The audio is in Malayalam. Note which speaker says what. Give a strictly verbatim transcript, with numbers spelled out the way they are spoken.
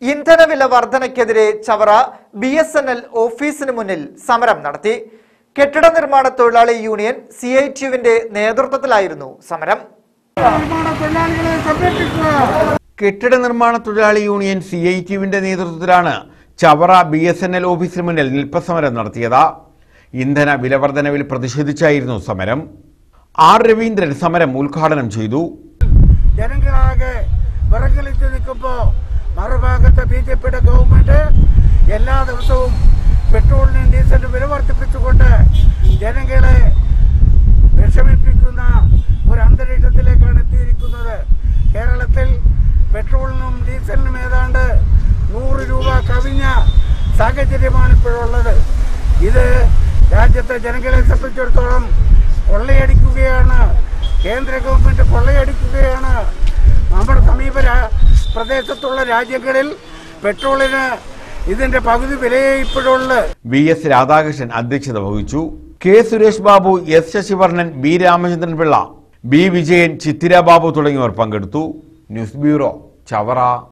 Speaker 1: ഇന്ധനവില വർധനയ്ക്കെതിരെ Chavara B S N L ഓഫീസിന് മുന്നിൽ സമരം നടത്തി. കെട്ടിട നിർമ്മാണ തൊഴിലാളി യൂണിയൻ സി ഐ ടി യുവിന്റെ നേതൃത്വത്തിലായിരുന്നു സമരം.
Speaker 2: കെട്ടിട നിർമ്മാണ തൊഴിലാളി യൂണിയൻ സി ഐ ടി യുവിന്റെ നേതൃത്വത്തിലാണ് Chavara B S N L ഓഫീസിന് മുന്നിൽ നിൽപ്പസമരം നടത്തിയത്. ഇന്ധന വിലവർധനവിൽ പ്രതിഷേധിച്ചായിരുന്നു സമരം. ആർ രവീന്ദ്രൻ സമരം ഉദ്ഘാടനം ചെയ്തു.
Speaker 3: ജനങ്ങളാകെ വിറങ്ങലിച്ച് നിൽക്കുമ്പോൾ മറുഭാഗത്ത് ബി ജെ പിയുടെ ഗവൺമെന്റ് എല്ലാ ദിവസവും പെട്രോളിനും ഡീസലിനും വില വർദ്ധിപ്പിച്ചുകൊണ്ട് ജനങ്ങളെ വിഷമിപ്പിക്കുന്ന ഒരു അന്തരീക്ഷത്തിലേക്കാണ് എത്തിയിരിക്കുന്നത്. കേരളത്തിൽ പെട്രോളിനും ഡീസലിനും ഏതാണ്ട് നൂറ് രൂപ കവിഞ്ഞ സാഹചര്യമാണ് ഇപ്പോഴുള്ളത്. ഇത് രാജ്യത്തെ ജനങ്ങളെ സംബന്ധിച്ചിടത്തോളം കൊള്ളയടിക്കുകയാണ്. കേന്ദ്ര ഗവൺമെന്റ് കൊള്ളയടിക്കുകയാണ്. നമ്മുടെ സമീപ പ്രദേശത്തുള്ള രാജ്യങ്ങളിൽ പെട്രോളിന് ഇതിന്റെ പകുതി വിലയെ ഇപ്പോഴുള്ളൂ.
Speaker 2: വി എസ് രാധാകൃഷ്ണൻ അധ്യക്ഷത വഹിച്ചു. K Suresh Babu, S Sasivarnan, B Ramachandran Pillai, B Vijayan, Chithira Babu തുടങ്ങിയവർ പങ്കെടുത്തു. News bureau, Chavara.